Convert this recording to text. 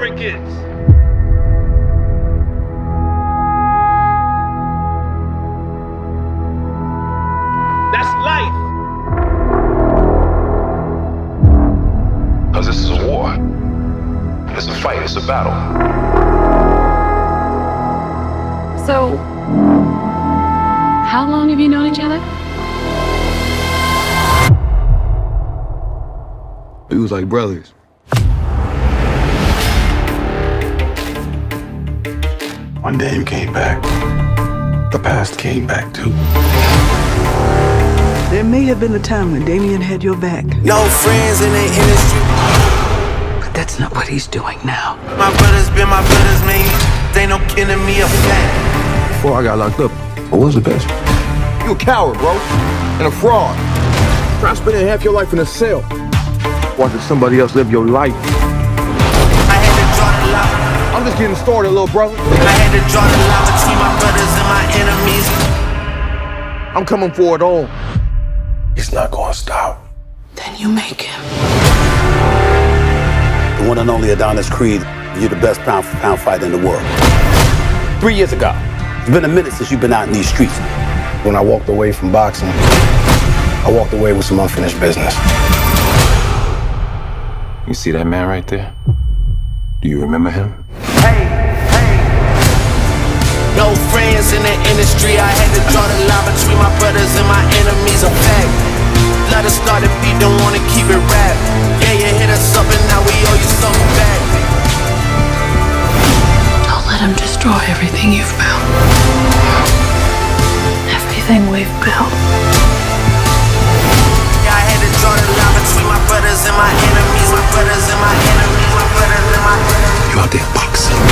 Americans. That's life. Because this is a war. It's a fight, it's a battle. So, how long have you known each other? We was like brothers. One day you came back. The past came back too. There may have been a time when Damien had your back. No friends in the industry. But that's not what he's doing now. My brothers been my brothers, man. They no kin to me a fact. Before I got locked up, What was the best? you a coward, bro. And a fraud. Try spending half your life in a cell. Watching somebody else live your life. I had to draw the line. I'm just getting started, little brother. I had to draw the line between my brothers and my enemies. I'm coming for it all. He's not gonna stop. Then you make him. The one and only Adonis Creed, you're the best pound-for-pound fighter in the world. 3 years ago, it's been a minute since you've been out in these streets. When I walked away from boxing, I walked away with some unfinished business. You see that man right there? Do you remember him? No friends in the industry. I had to draw the line between my brothers and my enemies. A fact. Let us start a beat, don't wanna keep it rap. Yeah, you hit us up and now we owe you something back. Don't let him destroy everything you've built. Everything we've built. Yeah, I had to draw the line between my brothers and my enemies. My brothers and my enemies. My brothers and my enemies. You out there boxing?